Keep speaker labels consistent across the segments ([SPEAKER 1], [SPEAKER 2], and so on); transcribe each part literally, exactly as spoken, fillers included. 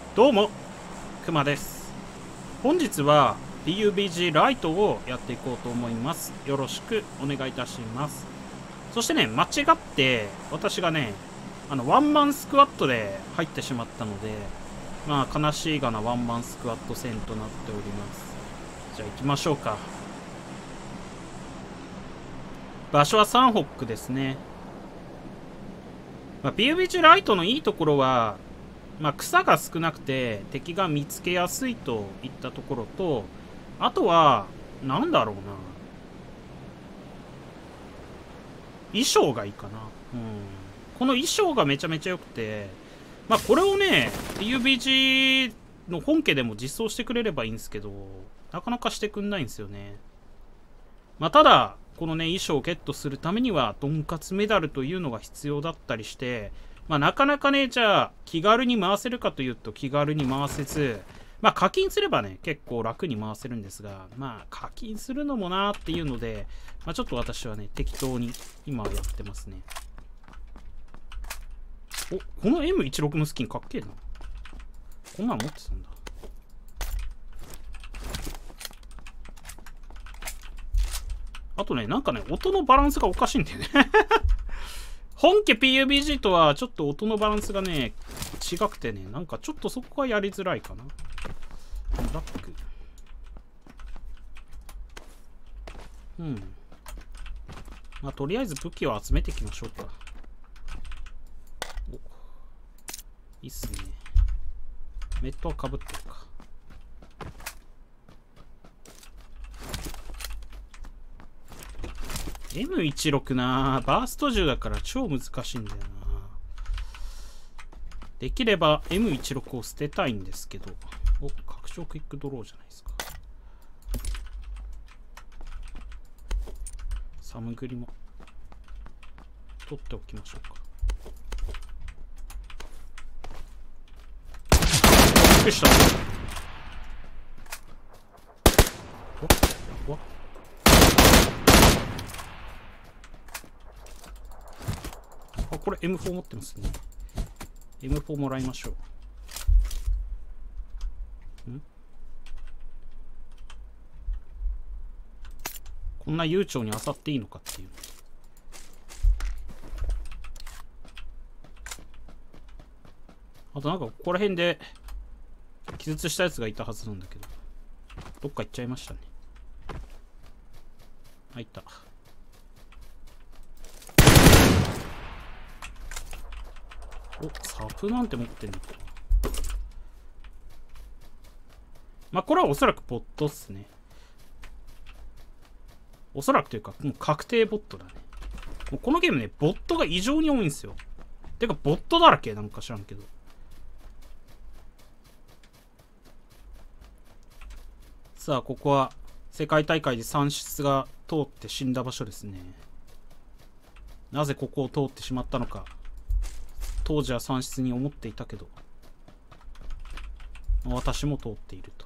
[SPEAKER 1] どうも、くまです。本日は ピーユービージー ライトをやっていこうと思います。よろしくお願いいたします。そしてね、間違って私がね、あのワンマンスクワットで入ってしまったので、まあ悲しいがなワンマンスクワット戦となっております。じゃあ行きましょうか。場所はサンホックですね。まあ、ピーユービージー ライトのいいところは、まあ、草が少なくて敵が見つけやすいといったところと、あとはなんだろうな、衣装がいいかな。うん、この衣装がめちゃめちゃ良くて、まあこれをね ピーユービージー の本家でも実装してくれればいいんですけど、なかなかしてくんないんですよね。まあただこのね衣装をゲットするためにはドンカツメダルというのが必要だったりして、まあなかなかね、じゃあ気軽に回せるかというと気軽に回せず、まあ課金すればね結構楽に回せるんですが、まあ課金するのもなーっていうので、まあ、ちょっと私はね適当に今はやってますね。お、この エムじゅうろく のスキンかっけえな。こんなの持ってたんだ。あとね、なんかね音のバランスがおかしいんだよね本家 ピーユービージー とはちょっと音のバランスがね違くてね、なんかちょっとそこはやりづらいかな。ブラック、うん、まあとりあえず武器を集めていきましょうか。お、いいっすね。メットはかぶってるか。エムじゅうろく な、バースト銃だから超難しいんだよな。できれば エムじゅうろく を捨てたいんですけど。お、拡張クイックドローじゃないですか。サムグリも取っておきましょうか。びっくりした。お、お、あ、これ エムフォー 持ってますね。エムフォー もらいましょう。ん、こんな悠長に漁っていいのかっていう。あとなんかここら辺で気絶したやつがいたはずなんだけど、どっか行っちゃいましたね。あ、いた。お、サプなんて持ってんのかな。まあこれはおそらくボットっすね。おそらくというかもう確定ボットだね。もうこのゲームねボットが異常に多いんですよ。てかボットだらけなんか知らんけど。さあここは世界大会で産出が通って死んだ場所ですね。なぜここを通ってしまったのか、当時は産出に思っていたけど、私も通っていると。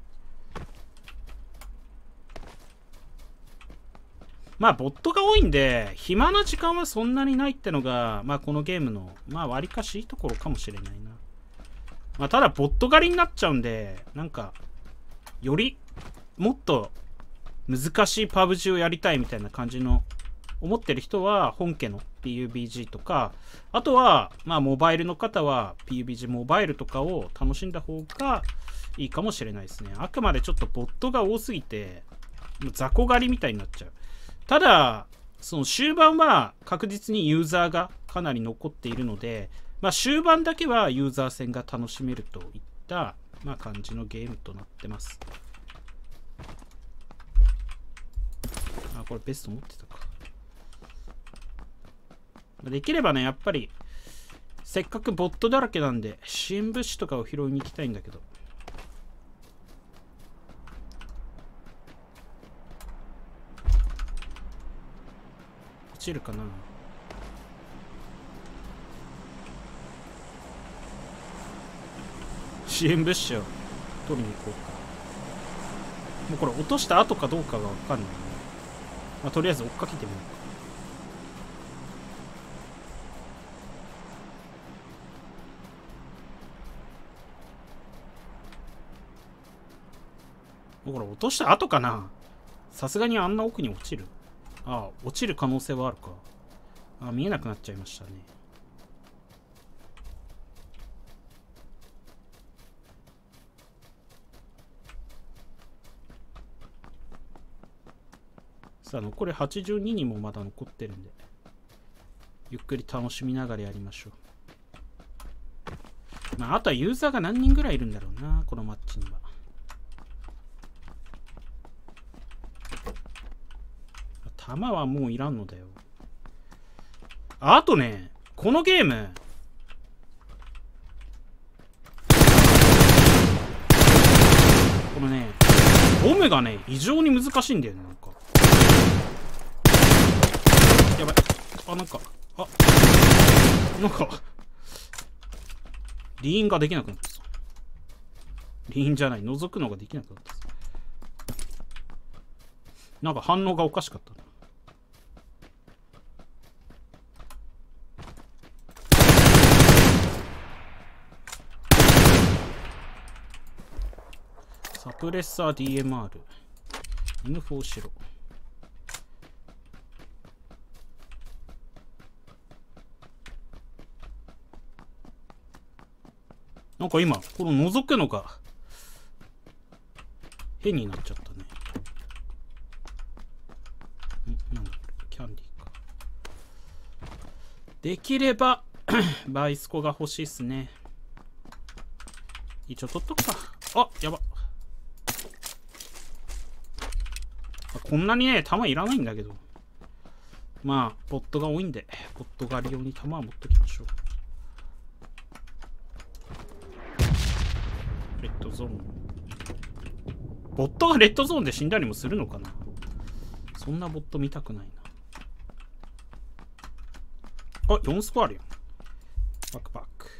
[SPEAKER 1] まあボットが多いんで暇な時間はそんなにないってのが、まあこのゲームのまあ割かしいいところかもしれないな。まあただボット狩りになっちゃうんで、なんかよりもっと難しいパブジーをやりたいみたいな感じの思ってる人は本家の ピーユービージー とか、あとはまあモバイルの方は ピーユービージー モバイルとかを楽しんだ方がいいかもしれないですね。あくまでちょっとボットが多すぎて雑魚狩りみたいになっちゃう。ただその終盤は確実にユーザーがかなり残っているので、まあ、終盤だけはユーザー戦が楽しめるといった、まあ、感じのゲームとなってます。あ、これベスト持ってたか。できればねやっぱりせっかくボットだらけなんで支援物資とかを拾いに行きたいんだけど、落ちるかな。支援物資を取りに行こうか。もうこれ落とした後かどうかが分かんないね。まあ、とりあえず追っかけてみようか。 これ落とした後かな。さすがにあんな奥に落ちる。ああ、落ちる可能性はあるか。ああ、見えなくなっちゃいましたね。さあ、残りはちじゅうににんもまだ残ってるんで、ゆっくり楽しみながらやりましょう。まあ、あとはユーザーが何人ぐらいいるんだろうな、このマッチには。弾はもういらんのだよ。あとね、このゲーム、このね、ボムがね、異常に難しいんだよね、なんか。やばい。あ、なんか、あ、なんか、リーンができなくなったさ。リーンじゃない、覗くのができなくなったさ。なんか反応がおかしかったな。サプレッサー ディーエムアール。インフォしろ。なんか今、この覗くのが変になっちゃったね。んなんだこれ、キャンディーか。できれば、バイスコが欲しいっすね。一応取っとくか。あ、やば。こんなにね、弾いらないんだけど。まあ、ボットが多いんで、ボット狩り用に弾は持っときましょう。レッドゾーン。ボットがレッドゾーンで死んだりもするのかな。そんなボット見たくないな。あ、よんスコアあるよ。バックパック。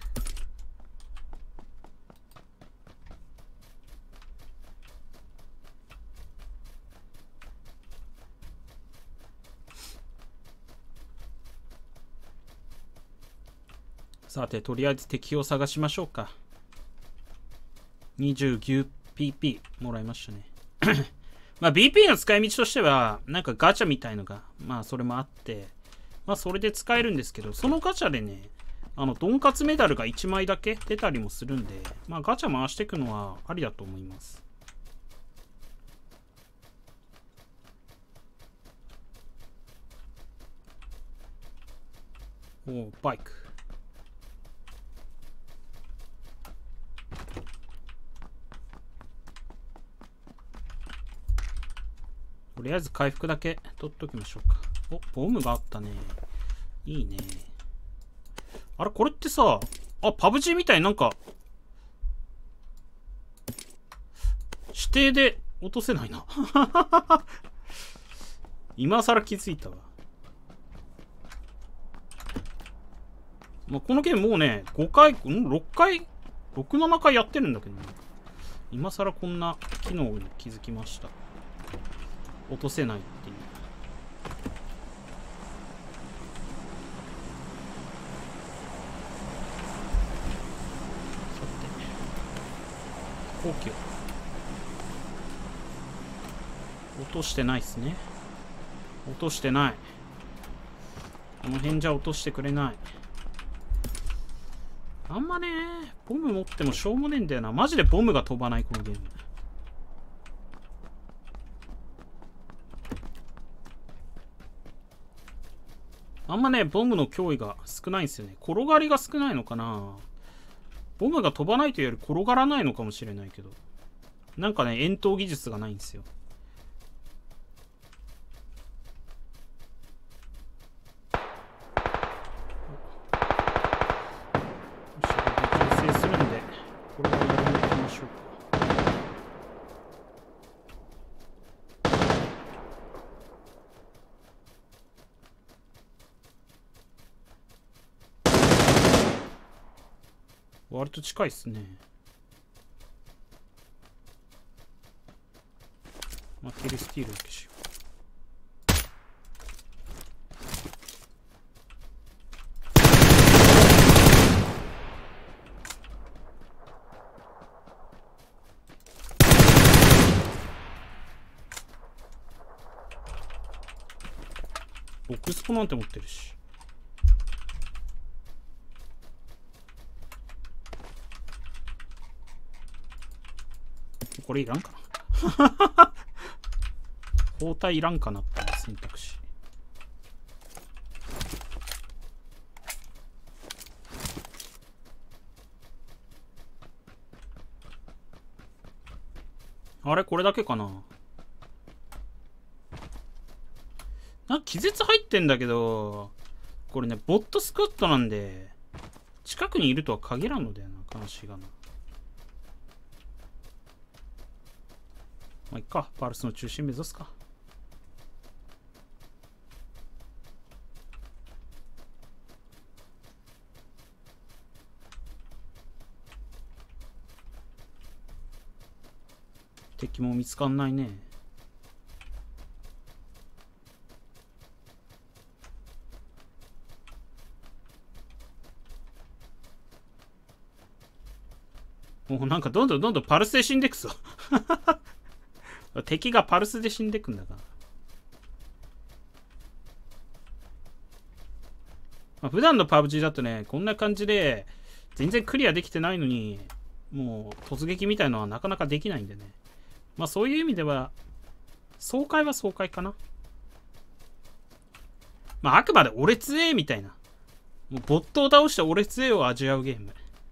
[SPEAKER 1] さて、とりあえず敵を探しましょうか。にじゅうきゅうピーピー もらいましたね。まあ ビーピー の使い道としては、なんかガチャみたいのが、まあそれもあって、まあそれで使えるんですけど、そのガチャでね、あの、ドンカツメダルがいちまいだけ出たりもするんで、まあガチャ回していくのはありだと思います。おお、バイク。とりあえず回復だけ取っときましょうか。お、ボムがあったね。いいね。あれ、これってさ、あ、パブジー みたいになんか、指定で落とせないな。今更気づいたわ。まあ、このゲームもうね、ごかい、ん ?ろっかい ?ろく、ななかいやってるんだけどね。今更こんな機能に気づきました。落とせないっていう。さて、飛行機を落としてないっすね。落としてない。この辺じゃ落としてくれない。あんまね、ボム持ってもしょうもねえんだよな。マジでボムが飛ばない、このゲーム。あんまね、ボムの脅威が少ないんですよね。転がりが少ないのかな。ボムが飛ばないというより転がらないのかもしれないけど。なんかね、遠投技術がないんですよ。調整するんで、これはやりに行きましょうか。割と近いっすね。まあ、キルスティールだけしよう。 ボックスコなんて持ってるし。これいらんかな包帯いらんかなって選択肢。あれこれだけかな。なんか気絶入ってんだけど、これね、ボットスクワットなんで、近くにいるとは限らんのだよな、話がな。まあ、いっか、パルスの中心目指すか。敵も見つかんないね。もうなんかどんどんどんどんパルスで死んでくぞ敵がパルスで死んでくんだから。まあ、普段のパブジーだとね、こんな感じで全然クリアできてないのに、もう突撃みたいのはなかなかできないんでね。まあそういう意味では、爽快は爽快かな。まああくまで俺強えみたいな。もうボットを倒して俺強えを味わうゲーム。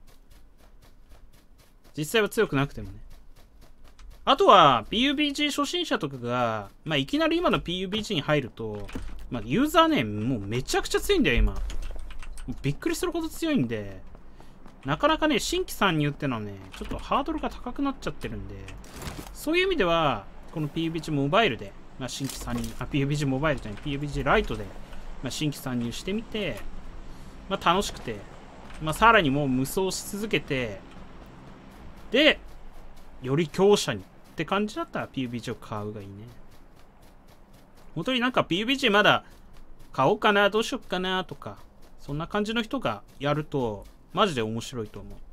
[SPEAKER 1] 実際は強くなくてもね。あとは ピーユービージー 初心者とかが、まあ、いきなり今の ピーユービージー に入ると、まあ、ユーザーね、もうめちゃくちゃ強いんだよ、今。びっくりするほど強いんで、なかなかね、新規参入ってのはね、ちょっとハードルが高くなっちゃってるんで、そういう意味では、この ピーユービージー モバイルで、まあ、新規参入、あ、ピーユービージー モバイルじゃない、ピーユービージー ライトで、まあ、新規参入してみて、まあ、楽しくて、まあ、さらにもう無双し続けて、で、より強者にって感じだったら ピーユービージー を買うがいいね。本当になんか ピーユービージー まだ買おうかな、どうしよっかなとか、そんな感じの人がやると、マジで面白いと思う。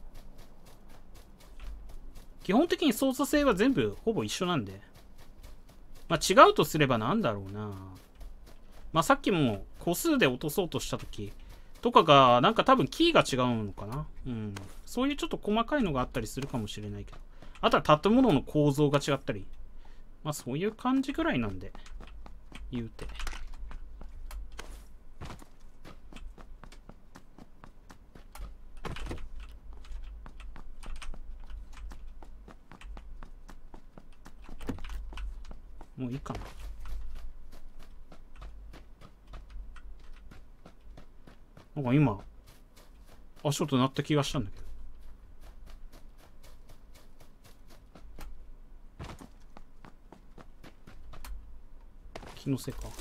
[SPEAKER 1] 基本的に操作性は全部ほぼ一緒なんで。まあ違うとすればなんだろうな。まあさっきも個数で落とそうとしたときとかが、なんか多分キーが違うのかな。うん。そういうちょっと細かいのがあったりするかもしれないけど。あとは建物の構造が違ったり。まあそういう感じぐらいなんで。言うて。もういいかな。なんか今、足音鳴った気がしたんだけど。気のせいか。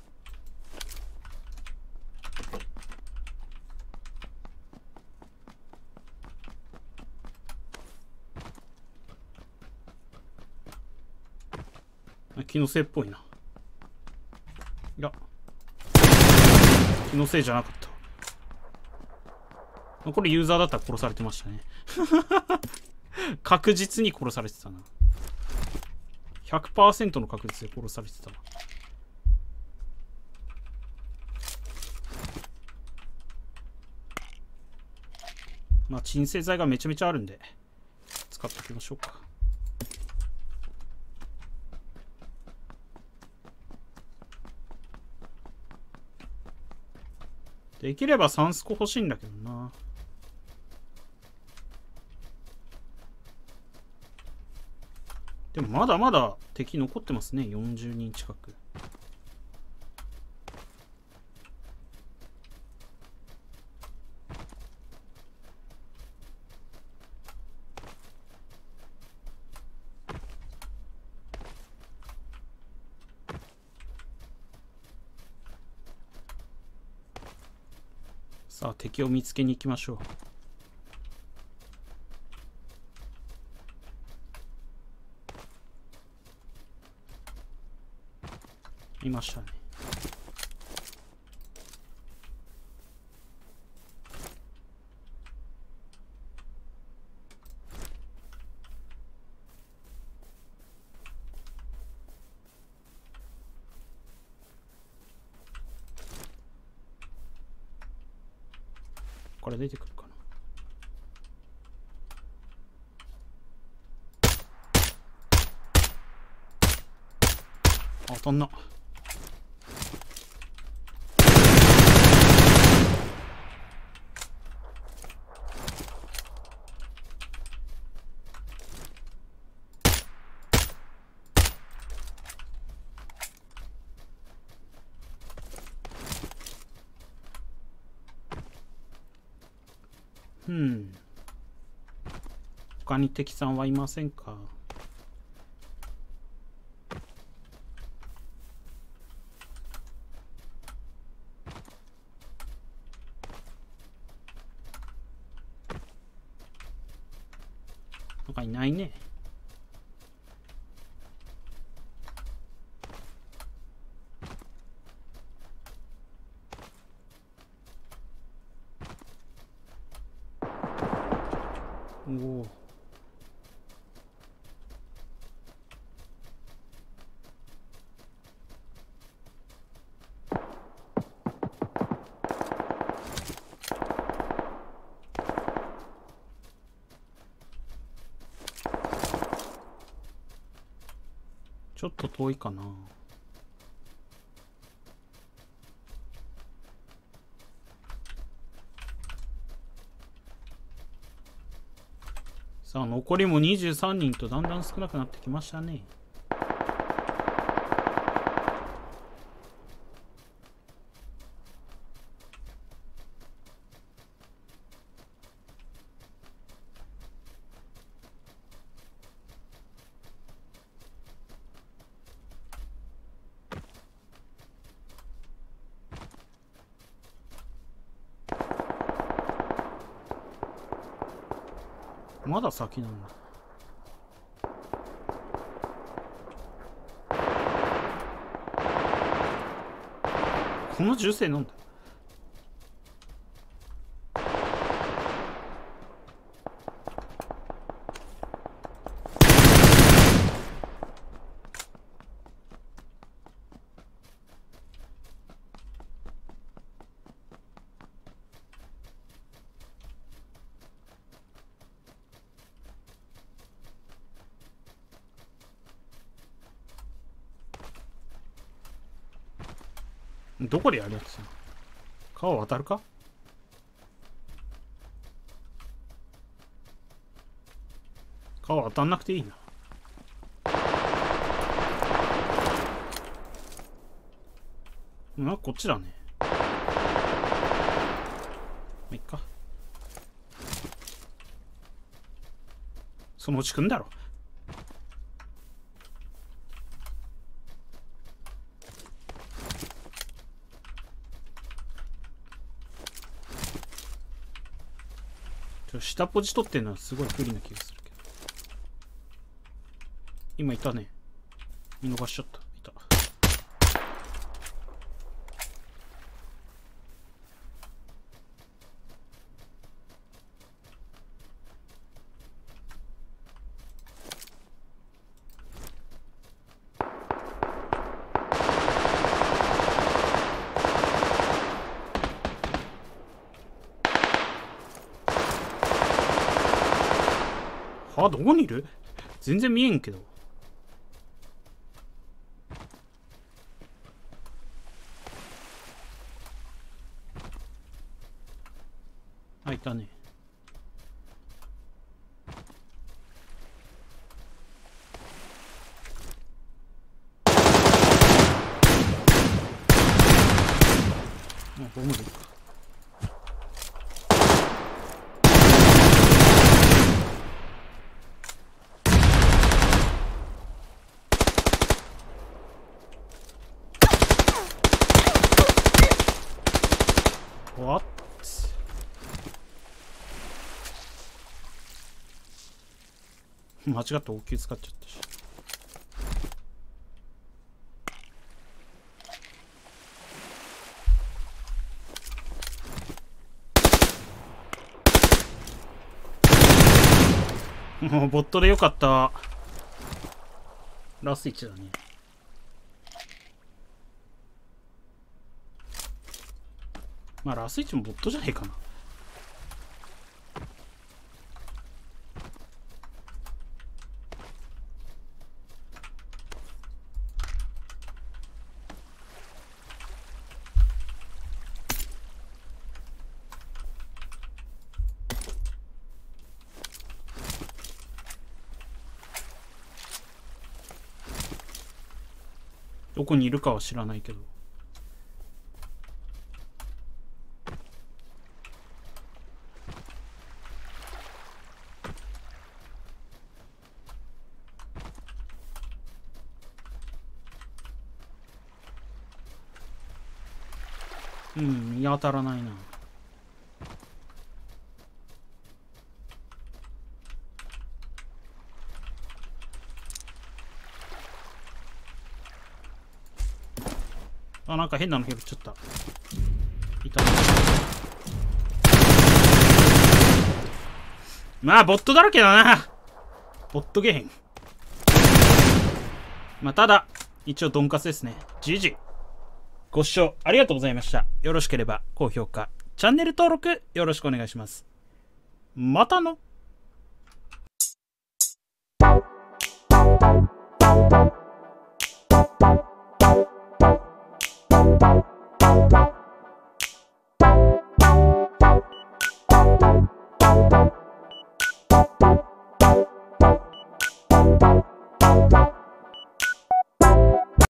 [SPEAKER 1] 気のせいっぽいな。いや、気のせいじゃなかった。これユーザーだったら殺されてましたね。確実に殺されてたな。ひゃくパーセント の確率で殺されてたな。まあ鎮静剤がめちゃめちゃあるんで使っておきましょうか。できればサンスコ欲しいんだけどな。でもまだまだ敵残ってますね。よんじゅうにん近く。さあ敵を見つけに行きましょう。いましたね。 から出てくるかな。当たんな。うん。他に敵さんはいませんか？なんかいないね。おお。ちょっと遠いかな。さあ、残りもにじゅうさんにんとだんだん少なくなってきましたね。まだ先なんだ。この銃声なんだ。どこでやるやつ？川渡るか？川渡んなくていいな。な、こっちだね。まあ、いっか。そのうち来んだろ。下ポジ取ってんのはすごい不利な気がするけど。今いたね。見逃しちゃった。いた。はあ、どこにいる？全然見えんけど。あ、いたね。あ、ボムでいいか。What? 間違って大きい使っちゃったし。もうボットでよかった。ラスいちだね。まあラスいちもボットじゃねえかな。 どこにいるかは知らないけど。うん、見当たらないな。あ、なんか変なの拾っちゃった。いた。まあ、ボットだらけだな。ボットゲーム。まあ、ただ、一応、ドンカスですね。ジジ。ご視聴ありがとうございました。よろしければ高評価、チャンネル登録よろしくお願いします。またの